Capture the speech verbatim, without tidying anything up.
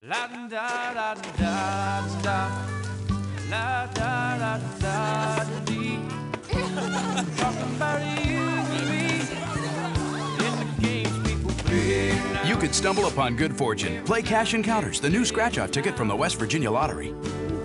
La da da da da, la da da da dee. Talking about you and me in the games people play now. You could stumble upon good fortune. Play Cash Encounters, the new scratch-off ticket from the West Virginia Lottery.